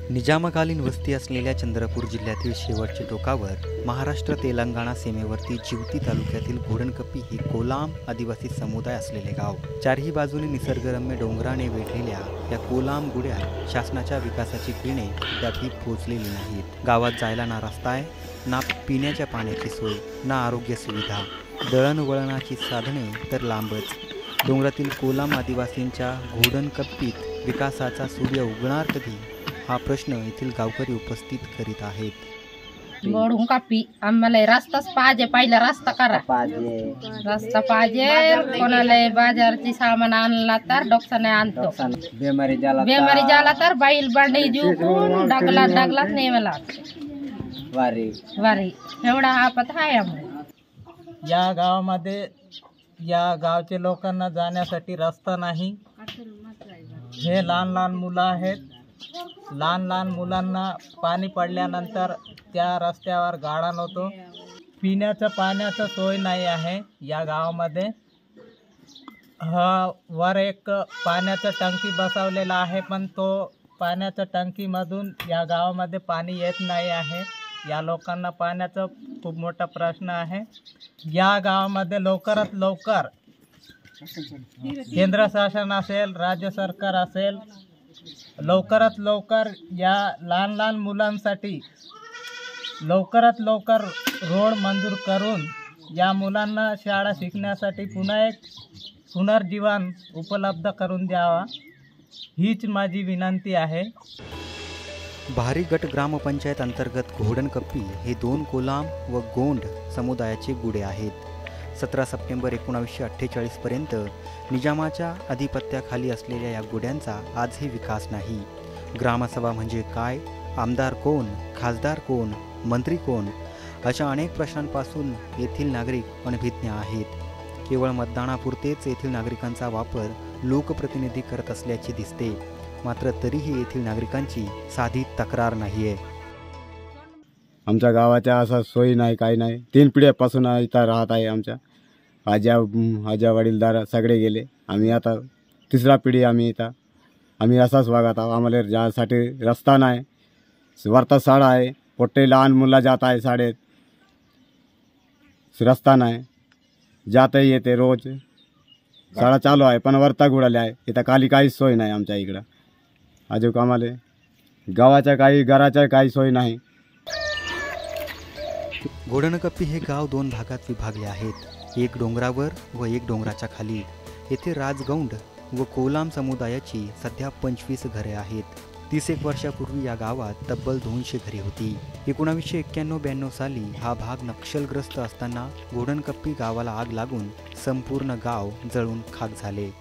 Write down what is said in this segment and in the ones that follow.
निजामकालीन वस्ती असलेल्या चंद्रपूर जिल्ह्यातील शेवटच्या टोकावर महाराष्ट्र तेलंगणा सीमेवरती जिवती तालुक्यातील घोडणकप्पी ही कोलाम आदिवासी समुदाय असलेले गाव। चारही बाजूने निसर्गरम्य डोंगराने वेढलेल्या या कोलाम गुड्यात शासनाच्या विकासाची किरणे त्यातही पोचलेली नाहीत। गावात जायला ना रस्ता आहे, ना पिण्याच्या पाण्याची सोय, ना आरोग्य सुविधा, दळणवळणाची साधने तर लांबच। डोंगरातील कोलाम आदिवासींच्या घोडणकप्पीत विकासाचा सूर्य उगणार कधी, हा प्रश्न येथील गावकरी उपस्थित करीत आहेत। गोडून कापी आम्हाला रस्ताच पाहिजे, पहिला रस्ता करा, रस्ता पाहिजे। कोणाला बाजारची सामान आणला तर डॉक्टरने आणतो, बेमारी झाला तर बैल बंडी जुकून डगला नेवला वारी एवढा आपत आहे आम्हाला। या गावामध्ये या गावचे लोकांना जाण्यासाठी रस्ता नाही। हे लहान मुलं आहेत, लहान मुलांना पाणी पडल्यानंतर त्या रस्त्यावर गाडा नव्हतो। पिण्याचं पाण्याचं सोय नाही आहे या गावामध्ये। वर एक पाण्याचं टंकी बसवलेला आहे, पण तो पाण्याच्या टंकीमधून या गावामध्ये पाणी येत नाही आहे। या लोकांना पाण्याचा खूप मोठा प्रश्न आहे। या गावामध्ये लवकरात लवकर केंद्र शासन असेल, राज्य सरकार असेल, लवकरात लवकर या लहान मुलांसाठी लवकरात लवकर रोड मंजूर करून या मुलांना शाळा शिकण्यासाठी पुन्हा एक पुनर्जीवन उपलब्ध करून द्यावा, हीच माझी विनंती आहे। भारीगट ग्रामपंचायत अंतर्गत घोडणकप्पी हे दोन कोलाम व गोंड समुदायाचे गुडे आहेत। 17 सप्टेंबर 1948 पर्यंत निजामाच्या अधिपत्याखाली असलेल्या या गुड्यांचा आजही विकास नाही। ग्रामसभा म्हणजे काय, आमदार कोण, खासदार कोण, मंत्री कोण, अशा अनेक प्रश्नांपासून येथील नागरिक अनभिज्ञ आहेत। केवळ मतदानापुरतेच येथील नागरिकांचा वापर लोकप्रतिनिधी करत असल्याचे दिसते, मात्र तरीही येथील नागरिकांची साधी तक्रार नाही आहे। आमच्या गावाच्या असा सोयी नाही, काही नाही। 3 पिढ्यापासून इथं राहत आहे। आमच्या आजा वडीलदार सगळे गेले, आम्ही आता 3रा पिढी आम्ही इथं आम्ही असाच वागत आहोत। आम्हाला जाण्यासाठी रस्ता नाही, वरता शाळा आहे, पोटे लहान मुलं जात आहे शाळेत, रस्ता नाही, जाते येते रोज शाळा चालू आहे, पण वरता गुडाले आहे, इथं काहीच सोय नाही आमच्या इकडं। अजून आम्हाला गावाच्या घराच्या काही सोय नाही। घोडणकप्पी हे गाव 2 भागात विभागले आहेत, एक डोंगरावर व एक डोंगराच्या खाली। येथे राजगौंड व कोलाम समुदायाची सध्या 25 घरे आहेत। 31 वर्षापूर्वी या गावात तब्बल 200 घरे होती। 1991-92 साली हा भाग नक्षलग्रस्त असताना घोडणकप्पी गावाला आग लागून संपूर्ण गाव जळून खाक झाले।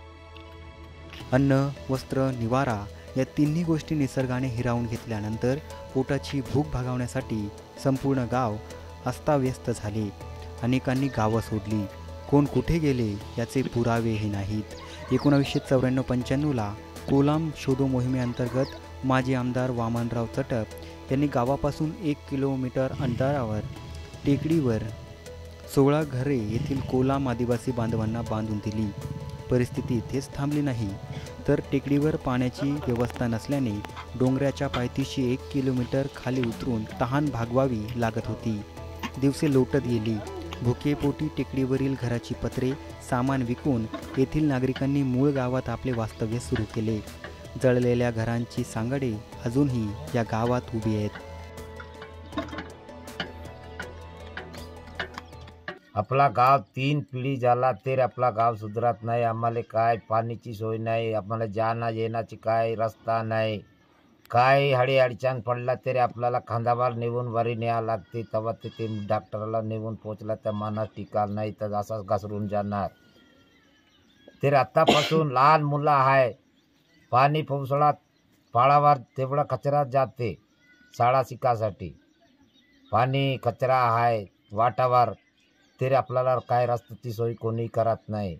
अन्न, वस्त्र, निवारा या तिन्ही गोष्टी निसर्गाने हिरावून घेतल्यानंतर पोटाची भूक भागवण्यासाठी संपूर्ण गाव अस्ताव्यस्त झाले। अनेकांनी गावं सोडली, कोण कुठे गेले याचे पुरावेही नाहीत। 1994-95ला कोलाम शोधो मोहिमेअंतर्गत माजी आमदार वामनराव चटप यांनी गावापासून 1 किलोमीटर अंतरावर टेकडीवर 16 घरे येथील कोलाम आदिवासी बांधवांना बांधून दिली। परिस्थिती इथेच थांबली नाही, तर टेकडीवर पाण्याची व्यवस्था नसल्याने डोंगराच्या पायथीशी 1 किलोमीटर खाली उतरून तहान भागवावी लागत होती। दिवसे लोटत गेली, भुकेपोटी टेकडीवरील घराची पत्रे सामान विकून येथील नागरिकांनी मूळ गावात आपले वास्तव्य सुरू केले। जळलेल्या घरांची सांगडे अजूनही या गावात उभी आहेत। आपला गाव 3 पिढी झाला तरी आपला गाव सुधरत नाही। आम्हाला काय पाण्याची सोय नाही, आम्हाला जाणं येण्याची काय रस्ता नाही। काय अडचण पडला तरी आपल्याला खांदावर नेऊन वरी न्यावं लागते, तेव्हा ते डॉक्टरला नेऊन पोचला तर माणूस टिकाल, नाही तर असाच घसरून जाणार। तर आतापासून लहान मुलं आहे, पाणी पावसाळ्यात पाळावर तेवढा कचरा जाते शाळा शिकासाठी, पाणी कचरा आहे वाटावर, तरी आपल्याला काय रस्त्याची सोय कोणी करत नाही।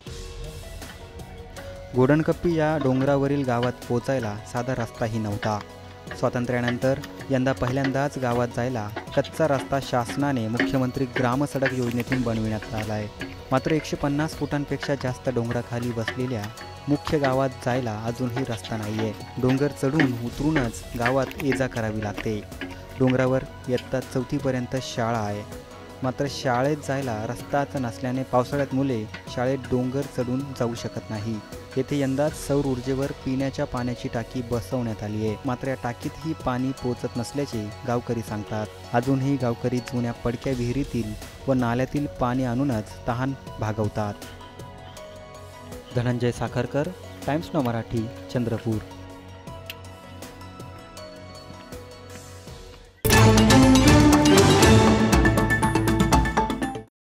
घोडणकप्पी या डोंगरावरील गावात पोचायला साधा रस्ताही नव्हता। स्वातंत्र्यानंतर यंदा पहिल्यांदाच गावात जायला कच्चा रस्ता शासनाने मुख्यमंत्री ग्रामसडक योजनेतून बनविण्यात आला आहे। मात्र 150 फुटांपेक्षा जास्त डोंगराखाली बसलेल्या मुख्य गावात जायला अजूनही रस्ता नाही आहे. डोंगर चढून उतरूनच गावात ये-जा करावी लागते. डोंगरावर इयत्ता 4थीपर्यंत शाळा आहे. मात्र शाळेत जायला रस्ताच नसल्याने पावसाळ्यात मुले शाळेत डोंगर चढून जाऊ शकत नाही. येथे यंदा सौर ऊर्जेवर पिण्याच्या पाण्याची टाकी बसवण्यात आली आहे. मात्र या टाकीतही पाणी पोचत नसल्याचे गावकरी सांगतात. अजूनही गावकरी जुन्या पडक्या विहिरीतील व नाल्यातील पाणी आणूनच तहान भागवतात. Dhananjay Sakharkar, Times Now Marathi, Chandrapur.